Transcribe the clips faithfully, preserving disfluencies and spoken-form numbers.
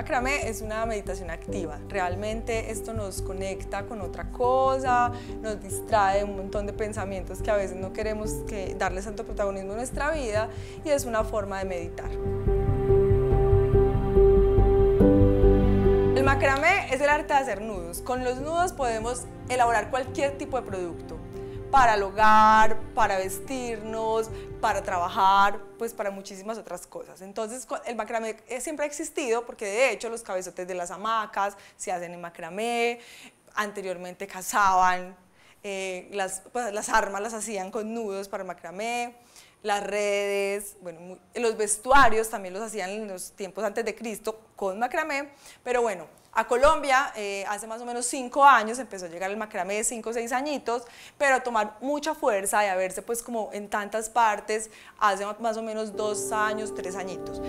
macramé es una meditación activa. Realmente esto nos conecta con otra cosa, nos distrae de un montón de pensamientos que a veces no queremos que darles tanto protagonismo en nuestra vida, y es una forma de meditar. El macramé es el arte de hacer nudos. Con los nudos podemos elaborar cualquier tipo de producto. Para el hogar, para vestirnos, para trabajar, pues para muchísimas otras cosas. Entonces el macramé siempre ha existido porque de hecho los cabezotes de las hamacas se hacen en macramé, anteriormente cazaban, eh, las, pues, las armas las hacían con nudos para el macramé, las redes, bueno, muy, los vestuarios también los hacían en los tiempos antes de Cristo con macramé, pero bueno, a Colombia eh, hace más o menos cinco años empezó a llegar el macramé, cinco o seis añitos, pero a tomar mucha fuerza y a verse pues como en tantas partes hace más o menos dos años, tres añitos.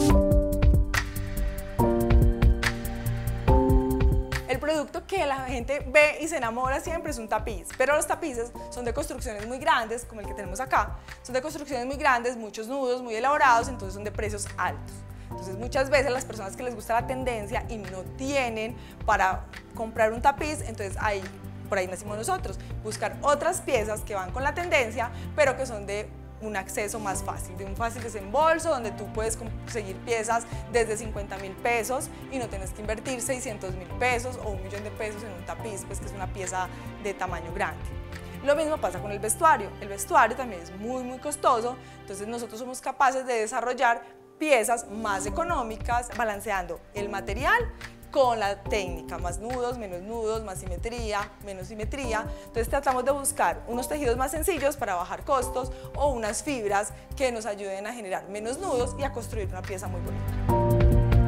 El producto que la gente ve y se enamora siempre es un tapiz, pero los tapices son de construcciones muy grandes, como el que tenemos acá, son de construcciones muy grandes, muchos nudos, muy elaborados, entonces son de precios altos. Entonces muchas veces las personas que les gusta la tendencia y no tienen para comprar un tapiz, entonces ahí, por ahí nacimos nosotros, buscar otras piezas que van con la tendencia, pero que son de un acceso más fácil, de un fácil desembolso, donde tú puedes conseguir piezas desde cincuenta mil pesos y no tienes que invertir seiscientos mil pesos o un millón de pesos en un tapiz, pues que es una pieza de tamaño grande. Lo mismo pasa con el vestuario. El vestuario también es muy, muy costoso, entonces nosotros somos capaces de desarrollar piezas más económicas, balanceando el material con la técnica, más nudos, menos nudos, más simetría, menos simetría. Entonces tratamos de buscar unos tejidos más sencillos para bajar costos o unas fibras que nos ayuden a generar menos nudos y a construir una pieza muy bonita.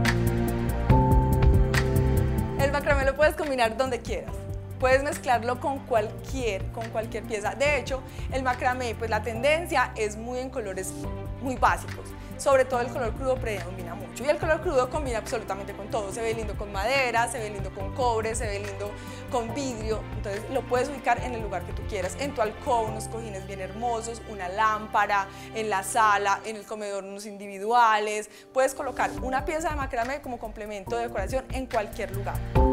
El macramé lo puedes combinar donde quieras. Puedes mezclarlo con cualquier, con cualquier pieza. De hecho, el macramé, pues la tendencia es muy en colores muy básicos. Sobre todo el color crudo predomina mucho y el color crudo combina absolutamente con todo. Se ve lindo con madera, se ve lindo con cobre, se ve lindo con vidrio. Entonces lo puedes ubicar en el lugar que tú quieras, en tu alcoba, unos cojines bien hermosos, una lámpara, en la sala, en el comedor, unos individuales. Puedes colocar una pieza de macramé como complemento de decoración en cualquier lugar.